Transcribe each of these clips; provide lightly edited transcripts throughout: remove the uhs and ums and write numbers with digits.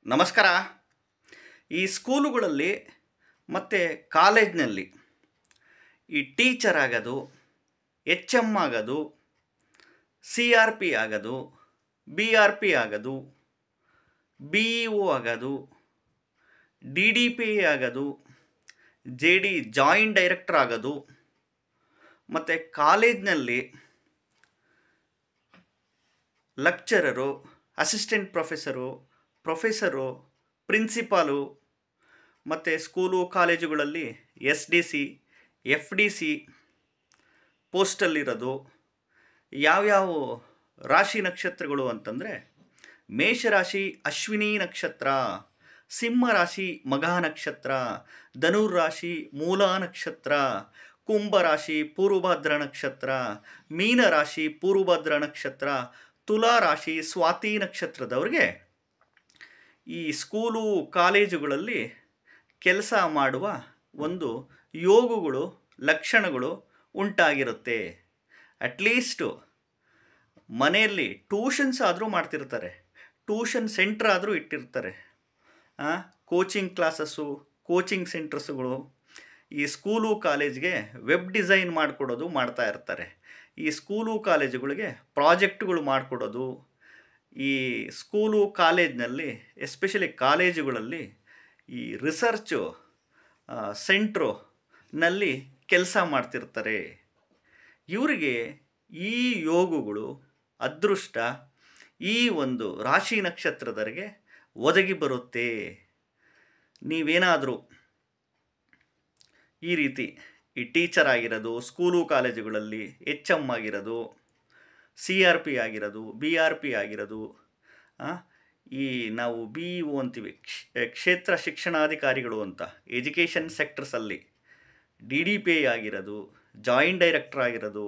ನಮಸ್ಕಾರ. ಈ ಸ್ಕೂಲುಗಳಲ್ಲಿ ಮತ್ತು ಕಾಲೇಜ್ನಲ್ಲಿ ಈ ಟೀಚರ್ ಆಗೋದು, ಎಚ್ ಎಮ್ ಆಗೋದು, ಸಿ ಆರ್ ಪಿ ಆಗೋದು, ಬಿ ಆರ್ ಪಿ ಆಗೋದು, ಬಿ ಇ ಒ ಆಗೋದು, ಡಿ ಡಿ ಪಿ ಆಗೋದು, ಜೆ ಡಿ ಜಾಯಿಂಟ್ ಡೈರೆಕ್ಟರ್ ಆಗೋದು, ಮತ್ತು ಕಾಲೇಜ್ನಲ್ಲಿ ಲೆಕ್ಚರರು, ಅಸಿಸ್ಟೆಂಟ್ ಪ್ರೊಫೆಸರು, ಪ್ರಿನ್ಸಿಪಾಲು, ಮತ್ತು ಸ್ಕೂಲು ಕಾಲೇಜುಗಳಲ್ಲಿ S D C, F D C ಪೋಸ್ಟಲ್ಲಿರೋದು. ಯಾವ್ಯಾವ ರಾಶಿ ನಕ್ಷತ್ರಗಳು ಅಂತಂದರೆ, ಮೇಷರಾಶಿ ಅಶ್ವಿನಿ ನಕ್ಷತ್ರ, ಸಿಂಹ ರಾಶಿ ಮಘ ನಕ್ಷತ್ರ, ಧನುರ್ರಾಶಿ ಮೂಲ ನಕ್ಷತ್ರ, ಕುಂಭರಾಶಿ ಪೂರ್ವಭದ್ರ ನಕ್ಷತ್ರ, ಮೀನರಾಶಿ ಪೂರ್ವಭದ್ರ ನಕ್ಷತ್ರ, ತುಲಾ ರಾಶಿ ಸ್ವಾತಿ ನಕ್ಷತ್ರದವ್ರಿಗೆ ಈ ಸ್ಕೂಲು ಕಾಲೇಜುಗಳಲ್ಲಿ ಕೆಲಸ ಮಾಡುವ ಒಂದು ಯೋಗಗಳು, ಲಕ್ಷಣಗಳು ಉಂಟಾಗಿರುತ್ತೆ. ಅಟ್ಲೀಸ್ಟು ಮನೆಯಲ್ಲಿ ಟ್ಯೂಷನ್ಸ್ ಆದರೂ ಮಾಡ್ತಿರ್ತಾರೆ, ಟ್ಯೂಷನ್ ಸೆಂಟ್ರ್ ಆದರೂ ಇಟ್ಟಿರ್ತಾರೆ, ಕೋಚಿಂಗ್ ಕ್ಲಾಸಸ್ಸು, ಕೋಚಿಂಗ್ ಸೆಂಟರ್ಸ್ಗಳು. ಈ ಸ್ಕೂಲು ಕಾಲೇಜ್ಗೆ ವೆಬ್ ಡಿಸೈನ್ ಮಾಡಿಕೊಡೋದು ಮಾಡ್ತಾ ಇರ್ತಾರೆ. ಈ ಸ್ಕೂಲು ಕಾಲೇಜುಗಳಿಗೆ ಪ್ರಾಜೆಕ್ಟ್ಗಳು ಮಾಡಿಕೊಡೋದು. ಈ ಸ್ಕೂಲು ಕಾಲೇಜ್ನಲ್ಲಿ, ಎಸ್ಪೆಷಲಿ ಕಾಲೇಜುಗಳಲ್ಲಿ ಈ ರಿಸರ್ಚು ಸೆಂಟ್ರುನಲ್ಲಿ ಕೆಲಸ ಮಾಡ್ತಿರ್ತಾರೆ. ಇವರಿಗೆ ಈ ಯೋಗಗಳು, ಅದೃಷ್ಟ ಈ ಒಂದು ರಾಶಿ ನಕ್ಷತ್ರದವರಿಗೆ ಒದಗಿ ಬರುತ್ತೆ. ನೀವೇನಾದರೂ ಈ ರೀತಿ ಈ ಟೀಚರ್ ಆಗಿರೋದು, ಸ್ಕೂಲು ಕಾಲೇಜುಗಳಲ್ಲಿ ಎಚ್ ಎಮ್ ಆಗಿರೋದು, ಸಿ ಆರ್ ಪಿ ಆಗಿರೋದು, ಬಿ ಆರ್ ಪಿ ಆಗಿರೋದು, ಈ ನಾವು ಬಿ ಇ ಒ ಅಂತೀವಿ, ಕ್ಷೇತ್ರ ಶಿಕ್ಷಣಾಧಿಕಾರಿಗಳು ಅಂತ, ಎಜುಕೇಷನ್ ಸೆಕ್ಟರ್ಸಲ್ಲಿ ಡಿ ಡಿ ಪಿ ಆಗಿರೋದು, ಜಾಯಿಂಟ್ ಡೈರೆಕ್ಟರ್ ಆಗಿರೋದು,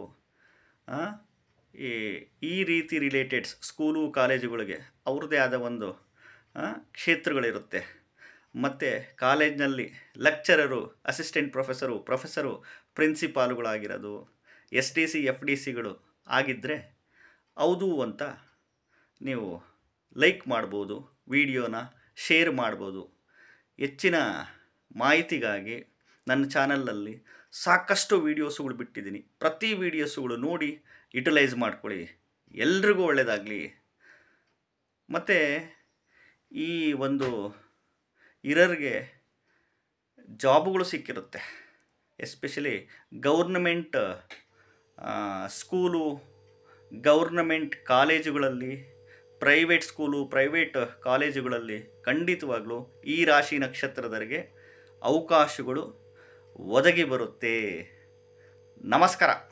ಈ ರೀತಿ ರಿಲೇಟೆಡ್ಸ್ ಸ್ಕೂಲು ಕಾಲೇಜುಗಳಿಗೆ ಅವ್ರದ್ದೇ ಆದ ಒಂದು ಕ್ಷೇತ್ರಗಳಿರುತ್ತೆ. ಮತ್ತು ಕಾಲೇಜ್ನಲ್ಲಿ ಲೆಕ್ಚರರು, ಅಸಿಸ್ಟೆಂಟ್ ಪ್ರೊಫೆಸರು, ಪ್ರಿನ್ಸಿಪಾಲುಗಳಾಗಿರೋದು, S D C, F D ಸಿಗಳು ಆಗಿದ್ದರೆ ಹೌದು ಅಂತ ನೀವು ಲೈಕ್ ಮಾಡ್ಬೋದು, ವಿಡಿಯೋನ ಶೇರ್ ಮಾಡ್ಬೋದು. ಹೆಚ್ಚಿನ ಮಾಹಿತಿಗಾಗಿ ನನ್ನ ಚಾನಲಲ್ಲಿ ಸಾಕಷ್ಟು ವೀಡಿಯೋಸುಗಳು ಬಿಟ್ಟಿದ್ದೀನಿ. ಪ್ರತಿ ವೀಡಿಯೋಸುಗಳು ನೋಡಿ ಯುಟಿಲೈಸ್ ಮಾಡ್ಕೊಳ್ಳಿ. ಎಲ್ರಿಗೂ ಒಳ್ಳೆಯದಾಗಲಿ. ಮತ್ತು ಈ ಒಂದು ಇರೋರಿಗೆ ಜಾಬ್ಗಳು ಸಿಕ್ಕಿರುತ್ತೆ. ಎಸ್ಪೆಷಲಿ ಗೌರ್ನಮೆಂಟ್ ಸ್ಕೂಲು, ಗೌರ್ನಮೆಂಟ್ ಕಾಲೇಜುಗಳಲ್ಲಿ, ಪ್ರೈವೇಟ್ ಸ್ಕೂಲು, ಪ್ರೈವೇಟ್ ಕಾಲೇಜುಗಳಲ್ಲಿ ಖಂಡಿತವಾಗ್ಲೂ ಈ ರಾಶಿ ನಕ್ಷತ್ರದವರಿಗೆ ಅವಕಾಶಗಳು ಒದಗಿ ಬರುತ್ತೆ. ನಮಸ್ಕಾರ.